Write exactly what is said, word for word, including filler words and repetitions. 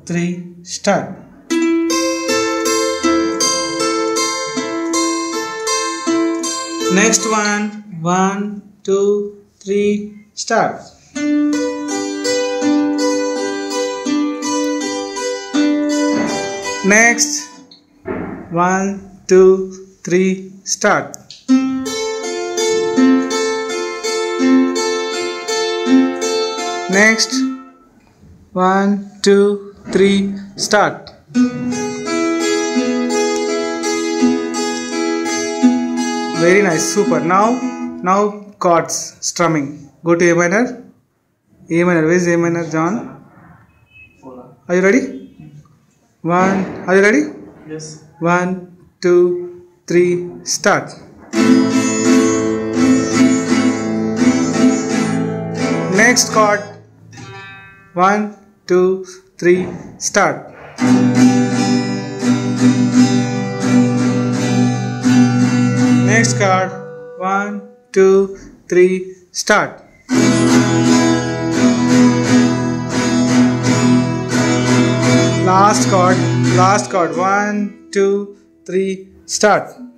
three, start. Next one, one, two, three, start. Next, one, two, three, start. Next, one, two, three, start. Very nice, super. Now, now chords strumming. Go to A minor. A minor. Where is A minor, John? Are you ready? One. Are you ready? Yes. One, two, three, start. Next chord. One, two, three, start. Next chord. One, two, three, start. Last chord. Last chord. One, two, three, start.